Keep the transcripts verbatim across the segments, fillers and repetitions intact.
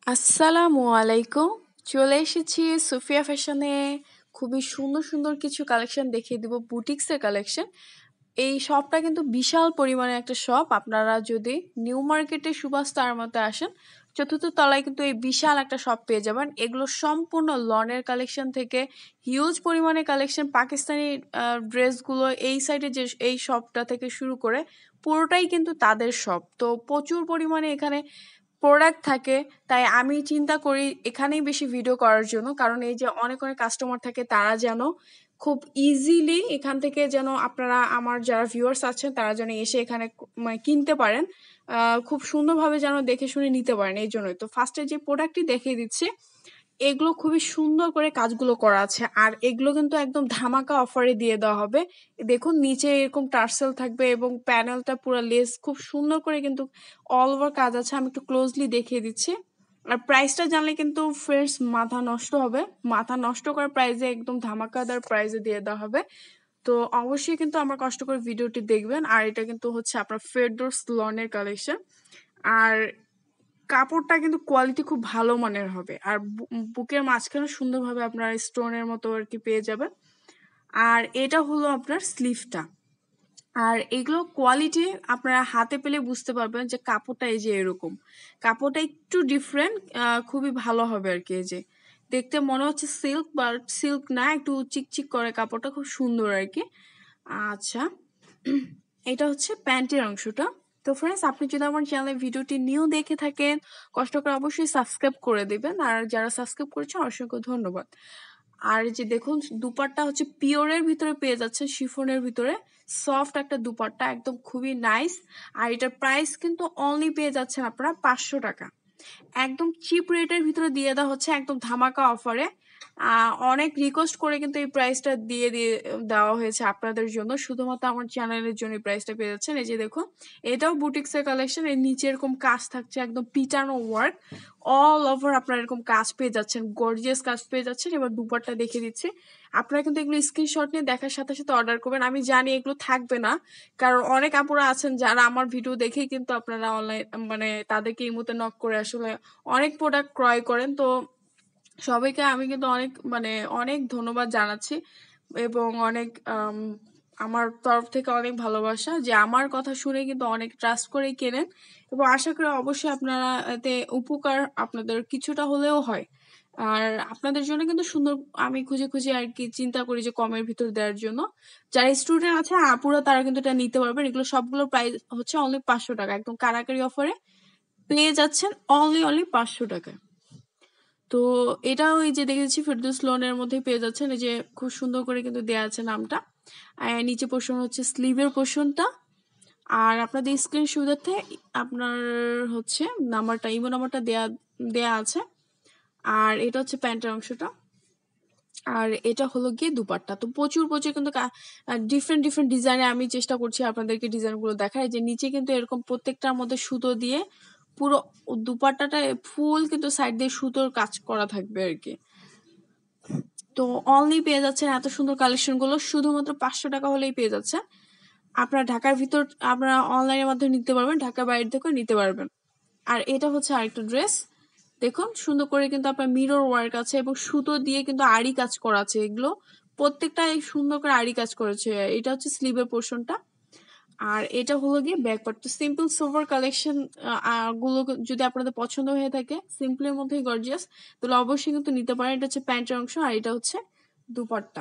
আসসালামু আলাইকুম। চলে এসেছি সুফিয়া ফ্যাশনে। খুবই সুন্দর সুন্দর কিছু কালেকশন দেখিয়ে দিব, বুটিক্সের কালেকশন। এই শপটা কিন্তু বিশাল পরিমাণে একটা শপ। আপনারা যদি নিউ মার্কেটে সুভাষ তার মতো আসেন, চতুর্থ তলায় কিন্তু এই বিশাল একটা শপ পেয়ে যাবেন। এগুলো সম্পূর্ণ লনের কালেকশন থেকে হিউজ পরিমাণে কালেকশন, পাকিস্তানি ড্রেসগুলো এই সাইডে যে এই শপটা থেকে শুরু করে পুরোটাই কিন্তু তাদের শপ। তো প্রচুর পরিমাণে এখানে প্রোডাক্ট থাকে, তাই আমি চিন্তা করি এখানেই বেশি ভিডিও করার জন্য। কারণ এই যে অনেক অনেক কাস্টমার থাকে, তারা যেন খুব ইজিলি এখান থেকে যেন আপনারা আমার যারা ভিউয়ার্স আছেন তারা যেন এসে এখানে ক- মানে কিনতে পারেন, আহ, খুব সুন্দরভাবে যেন দেখে শুনে নিতে পারেন। এই জন্যই তো ফার্স্টে যে প্রোডাক্টটি দেখিয়ে দিচ্ছি, এগুলো খুবই সুন্দর করে কাজগুলো করা আছে। আর এগুলো কিন্তু একদম ধামাকা অফারে দিয়ে দেওয়া হবে। দেখুন নিচে এরকম টার্সেল থাকবে এবং প্যানেলটা পুরো লেস খুব সুন্দর করে কিন্তু অল ওভার কাজ আছে। আমি একটু ক্লোজলি দেখিয়ে দিচ্ছি। আর প্রাইসটা জানলে কিন্তু ফ্রেন্ডস মাথা নষ্ট হবে। মাথা নষ্ট করার প্রাইসে একদম ধামাকাদার প্রাইসে দিয়ে দেওয়া হবে। তো অবশ্যই কিন্তু আমার কষ্ট করে ভিডিওটি দেখবেন। আর এটা কিন্তু হচ্ছে আপনার ফেরদৌস লনের কালেকশন। আর কাপড়টা কিন্তু কোয়ালিটি খুব ভালো মানের হবে। আর বু- বুকের মাঝখানে সুন্দরভাবে আপনার স্টোনের মতো আর কি পেয়ে যাবেন। আর এটা হলো আপনার স্লিভটা। আর এগুলো কোয়ালিটি আপনারা হাতে পেলে বুঝতে পারবেন যে কাপড়টা এই যে এরকম। কাপড়টা একটু ডিফারেন্ট, খুবই ভালো হবে আর কি। এই যে দেখতে মনে হচ্ছে সিল্ক, বাট সিল্ক না, একটু চিকচিক করে কাপড়টা, খুব সুন্দর আর কি। আচ্ছা, এটা হচ্ছে প্যান্টের অংশটা। তো ফ্রেন্ডস, আপনি যদি আমার চ্যানেলে ভিডিওটি নিউ দেখে থাকেন, কষ্ট করে অবশ্যই সাবস্ক্রাইব করে দিবেন। আর যারা সাবস্ক্রাইব করেছেন অসংখ্য ধন্যবাদ। আর এই যে দেখুন, দুপাট্টা হচ্ছে পিওরের ভিতরে পেয়ে যাচ্ছে, শিফনের ভিতরে সফট একটা দুপাট্টা, একদম খুবই নাইস। আর এটার প্রাইস কিন্তু অনলি পেয়ে যাচ্ছেন আপনারা পাঁচশো টাকা। একদম চিপ রেটের ভিতরে দিয়ে দেওয়া হচ্ছে, একদম ধামাকা অফারে। আহ অনেক রিকোয়েস্ট করে কিন্তু এই প্রাইসটা দিয়ে দিয়ে দেওয়া হয়েছে আপনাদের জন্য, শুধুমাত্র আমার চ্যানেলের জন্য এই প্রাইসটা পেয়ে যাচ্ছেন। এই যে দেখুন, এটাও বুটিক্সের কালেকশন। এর নিচে এরকম কাজ থাকছে, একদম পিটানো ওয়ার্ক অল ওভার আপনারা এরকম কাজ পেয়ে যাচ্ছেন, গর্জিয়াস কাজ পেয়ে যাচ্ছেন। এবার দুপাট্টা দেখিয়ে দিচ্ছি। আপনারা কিন্তু এগুলো স্ক্রিনশট নিয়ে দেখার সাথে সাথে অর্ডার করবেন। আমি জানি এগুলো থাকবে না, কারণ অনেক আপুরা আছেন যারা আমার ভিডিও দেখেই কিন্তু আপনারা অনলাইন মানে তাদেরকে এই মুহূর্তে নক করে আসলে অনেক প্রোডাক্ট ক্রয় করেন। তো সবাইকে আমি কিন্তু অনেক মানে অনেক ধন্যবাদ জানাচ্ছি, এবং অনেক আম, আমার তরফ থেকে অনেক ভালোবাসা যে আমার কথা শুনে কিন্তু অনেক ট্রাস্ট করেই কেনেন। এবং আশা করি অবশ্যই আপনারা এতে উপকার আপনাদের কিছুটা হলেও হয়। আর আপনাদের জন্য কিন্তু সুন্দর আমি খুঁজে খুঁজে আর কি চিন্তা করি যে কমের ভিতর দেওয়ার জন্য। যারা স্টুডেন্ট আছে আপুরা, তারা কিন্তু এটা নিতে পারবেন। এগুলো সবগুলো প্রাইস হচ্ছে অনলি পাঁচশো টাকা, একদম কারাকারি অফারে পেয়ে যাচ্ছেন অনলি অনলি পাঁচশো টাকায়। তো এটাও এই যে দেখেছি ফেরদৌস লোনের মধ্যে পেয়ে যাচ্ছেন। এই যে খুব সুন্দর করে কিন্তু দেয়া আছে নামটা। আর নিচে পোর্শন হচ্ছে স্লিভের পোর্শনটা। আর আপনাদের স্ক্রিন সুবিধার্থে আপনার হচ্ছে নাম্বারটা, ইমো নাম্বারটা দেয়া দেয়া আছে। আর এটা হচ্ছে প্যান্টের অংশটা। আর এটা হলো গিয়ে দুপাট্টা। তো প্রচুর প্রচুর কিন্তু ডিফারেন্ট ডিফারেন্ট ডিজাইনে আমি চেষ্টা করছি আপনাদেরকে ডিজাইনগুলো দেখায়। যে নিচে কিন্তু এরকম প্রত্যেকটার মধ্যে সুতো দিয়ে পুরো দুপাট্টাটা ফুল কিন্তু সাইড দিয়ে সুতোর কাজ করা থাকবে আর কি। তো অনলি পেয়ে যাচ্ছেন এত সুন্দর কালেকশন গুলো শুধুমাত্র পাঁচশো টাকা হলেই পেয়ে যাচ্ছে। আপনারা ঢাকার ভিতর আপনারা অনলাইনের মাধ্যমে নিতে পারবেন, ঢাকার বাইরে থেকেও নিতে পারবেন। আর এটা হচ্ছে আরেকটা ড্রেস। দেখুন সুন্দর করে কিন্তু আপনার মিরর ওয়ার্ক আছে এবং সুতো দিয়ে কিন্তু আড়ি কাজ করা আছে। এগুলো প্রত্যেকটা সুন্দর করে আড়ি কাজ করেছে। এটা হচ্ছে স্লিভের পোর্শনটা। আর এটা হলো গিয়ে ব্যাক পার্ট। তো সিম্পল সোভার কালেকশন গুলো যদি আপনাদের পছন্দ হয়ে থাকে, সিম্পলের মধ্যেই গর্জিয়াস, তাহলে অবশ্যই কিন্তু নিতে পারেন। এটা হচ্ছে প্যান্টের অংশ আর এটা হচ্ছে দুপাট্টা।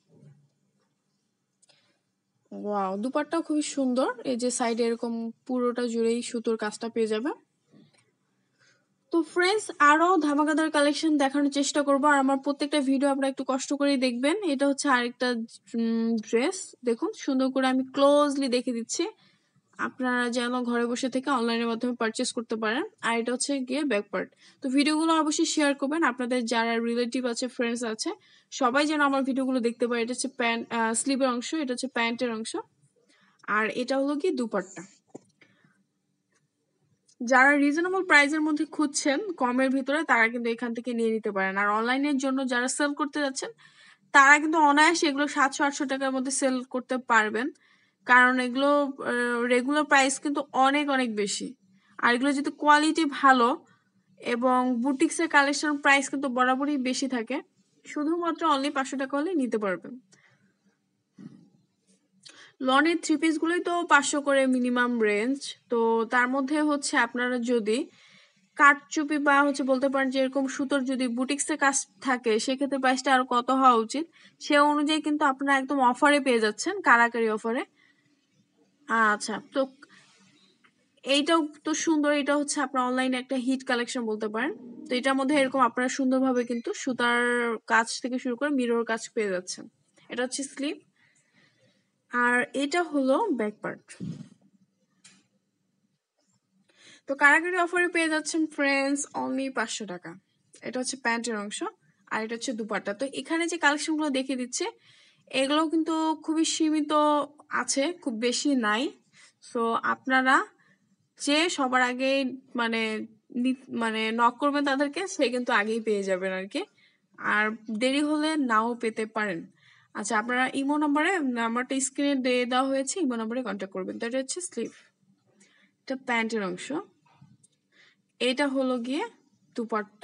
ওয়াও, দুপাট্টাও খুবই সুন্দর। এই যে সাইডে এরকম পুরোটা জুড়েই সুতোর কাজটা পেয়ে যাবে। তো ফ্রেন্ডস, আরো ধামাকাদার কালেকশন দেখানোর চেষ্টা করবো। আর আমার প্রত্যেকটা ভিডিও আপনারা একটু কষ্ট করেই দেখবেন। এটা হচ্ছে আরেকটা ড্রেস। দেখুন সুন্দর করে আমি ক্লোজলি দেখে দিচ্ছি, আপনারা যেন ঘরে বসে থেকে অনলাইনের মাধ্যমে পারচেস করতে পারেন। আর এটা হচ্ছে গিয়ে ব্যাক পার্ট। তো ভিডিওগুলো অবশ্যই শেয়ার করবেন, আপনাদের যারা রিলেটিভ আছে, ফ্রেন্ডস আছে, সবাই যেন আমার ভিডিওগুলো দেখতে পারে। এটা হচ্ছে প্যান্ট স্লিভের অংশ, এটা হচ্ছে প্যান্টের অংশ। আর এটা হলো কি দুপাট্টা। যারা রিজনেবল প্রাইসের মধ্যে খুঁজছেন কমের ভিতরে, তারা কিন্তু এখান থেকে নিয়ে নিতে পারেন। আর অনলাইনের জন্য যারা সেল করতে যাচ্ছেন, তারা কিন্তু অনায়াসে এগুলো সাতশো আটশো টাকার মধ্যে সেল করতে পারবেন। কারণ এগুলো রেগুলার প্রাইস কিন্তু অনেক অনেক বেশি। আর এগুলো যদি কোয়ালিটি ভালো, এবং বুটিক্সের কালেকশন প্রাইস কিন্তু বরাবরই বেশি থাকে, শুধুমাত্র অনলি পাঁচশো টাকা হলেই নিতে পারবেন। লনের থ্রি পিসগুলোই তো পাঁচশো করে মিনিমাম রেঞ্জ, তো তার মধ্যে হচ্ছে আপনারা যদি কাঠচুপি বা হচ্ছে বলতে পারেন যে এরকম সুতোর যদি বুটিক্সের কাজ থাকে সেক্ষেত্রে প্রাইসটা আরো কত হওয়া উচিত, সে অনুযায়ী কিন্তু আপনারা একদম অফারে পেয়ে যাচ্ছেন, কারাকারি অফারে। আচ্ছা, তো এইটাও তো সুন্দর, এটা হচ্ছে আপনার অনলাইনে একটা হিট কালেকশন বলতে পারেন। তো এটার মধ্যে এরকম আপনারা সুন্দরভাবে কিন্তু সুতার কাজ থেকে শুরু করে মিরর কাজ পেয়ে যাচ্ছেন। এটা হচ্ছে স্লিভ, আর এটা হলো ব্যাক পার্ট। তো কারাকারি অফারে পেয়ে যাচ্ছেন ফ্রেন্ডস অনলি পাঁচশো টাকা। এটা হচ্ছে প্যান্টের অংশ, আর এটা হচ্ছে দুপাট্টা। তো এখানে যে কালেকশনগুলো দেখিয়ে দিচ্ছে এগুলো কিন্তু খুবই সীমিত আছে, খুব বেশি নাই। সো আপনারা যে সবার আগে মানে মানে নক করবেন তাদেরকে, সে কিন্তু আগেই পেয়ে যাবেন আর কি, আর দেরি হলে নাও পেতে পারেন। আচ্ছা, আপনারা ইমো নাম্বারে, নাম্বারটা স্ক্রিনে দিয়ে দেওয়া হয়েছে, ইমো নাম্বারে কন্ট্যাক্ট করবেন। তো এটা হচ্ছে স্লিভ, এটা প্যান্টের অংশ, এটা হলো গিয়ে দুপাট্টা।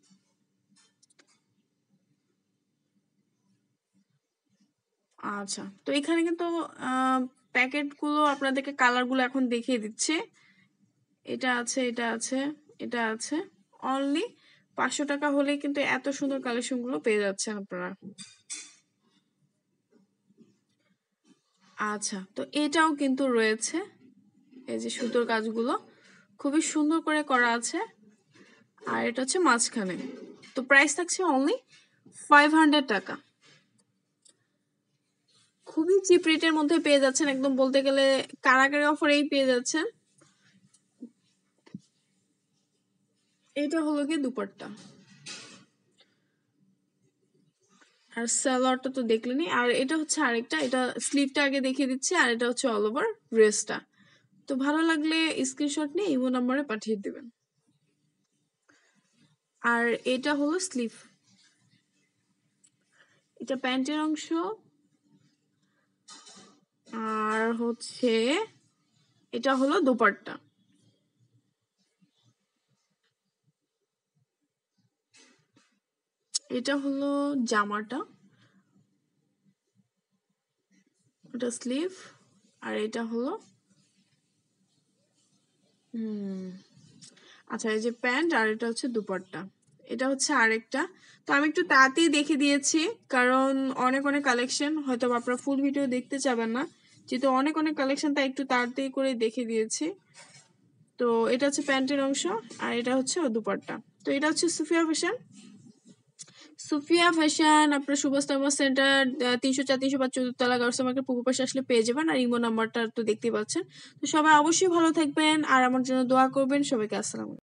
আচ্ছা, তো এখানে কিন্তু প্যাকেটগুলো আপনাদেরকে কালারগুলো এখন দেখিয়ে দিচ্ছে। এটা আছে, এটা আছে, এটা আছে। অনলি পাঁচশো টাকা হলেই কিন্তু এত সুন্দর কালেকশনগুলো পেয়ে যাচ্ছেন আপনারা। আচ্ছা, তো এটাও কিন্তু রয়েছে, এই যে সুতোর কাজগুলো খুবই সুন্দর করে করা আছে, আর এটা হচ্ছে মাঝখানে। তো প্রাইস থাকছে অনলি ফাইভ হান্ড্রেড টাকা। খুবই চিপ রেটের মধ্যে পেয়ে যাচ্ছেন, একদম বলতে গেলে কারাকারি অফারেই পেয়ে যাচ্ছেন। এটা হলো গিয়ে দুপাট্টা, আর সালোয়ারটা তো দেখলেনি। আর এটা হচ্ছে আরেকটা, এটা স্লিভটা আগে দেখিয়ে দিচ্ছি, আর এটা হচ্ছে অল ওভার ড্রেসটা। তো ভালো লাগলে স্ক্রিনশট নিয়ে ইমো নাম্বারে পাঠিয়ে দিবেন। আর এটা হলো স্লিভ, এটা প্যান্টের অংশ, আর হচ্ছে এটা হলো দোপাট্টা। এটা হলো জামাটা, এটা স্লিভ, আর এটা হলো হুম আচ্ছা, এই যে প্যান্ট, আর এটা হচ্ছে দুপাট্টা। এটা হচ্ছে আরেকটা। তো আমি একটু তাড়াতাড়ি দেখে দিয়েছি, কারণ অনেক অনেক কালেকশন, হয়তো আপনারা ফুল ভিডিও দেখতে চাবেন না, যেহেতু অনেক অনেক কালেকশন, তাই একটু তাড়াতাড়ি করে দেখে দিয়েছি। তো এটা হচ্ছে প্যান্টের অংশ, আর এটা হচ্ছে দুপাট্টা। তো এটা হচ্ছে সুফিয়া ফ্যাশন। সুফিয়া ফ্যাশন আপনার সুভাষতম সেন্টার তিনশো চার তিনশো পাঁচ চতুর্থতলা গার্লস মার্কেট পূর্ব পাশে আসলে পেয়ে যাবেন, আর ইমো নাম্বারটা তো দেখতেই পাচ্ছেন। তো সবাই অবশ্যই ভালো থাকবেন, আর আমার জন্য দোয়া করবেন। সবাইকে আসসালাম।